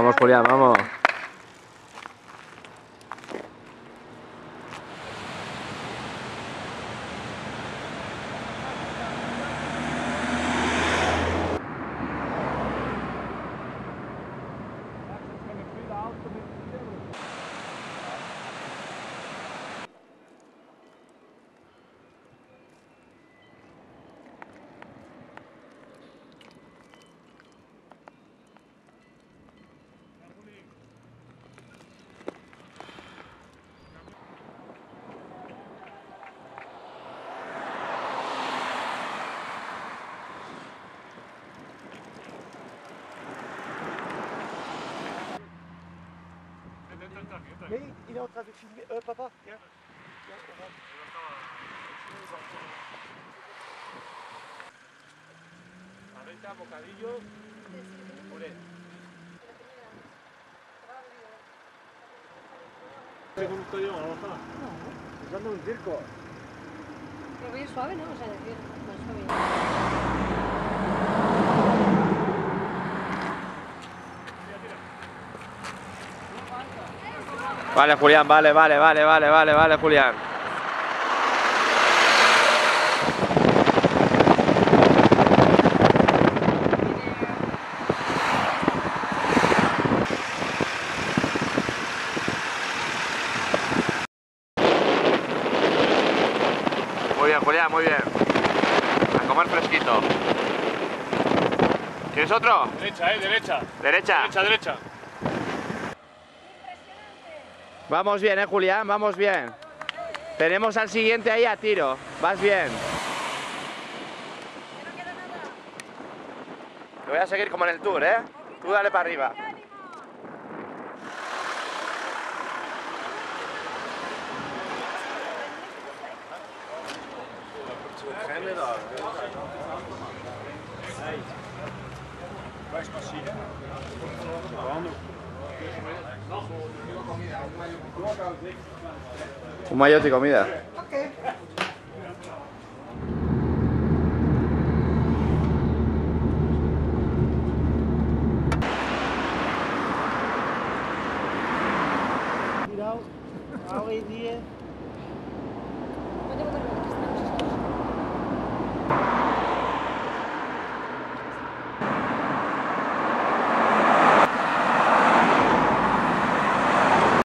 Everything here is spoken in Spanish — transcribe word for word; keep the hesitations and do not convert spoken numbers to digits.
Vamos, Julián, vamos. Mais il est en train de filmer. Euh, papa, viens. Viens, on rentre. Ahorita, bocadillo, puré. ¿Te gusta yo, Rosa? No. Usando un circo. Pero bien suave, ¿no? O sea, decir, más suave. Vale, Julián, vale, vale, vale, vale, vale, vale, Julián. Muy bien, Julián, muy bien. A comer fresquito. ¿Quieres otro? Derecha, eh, derecha. Derecha. Derecha, derecha. Vamos bien, eh, Julián, vamos bien. Tenemos al siguiente ahí a tiro. Vas bien. Te voy a seguir como en el tour, ¿eh? Tú dale para arriba. Un mayote y comida. Ok.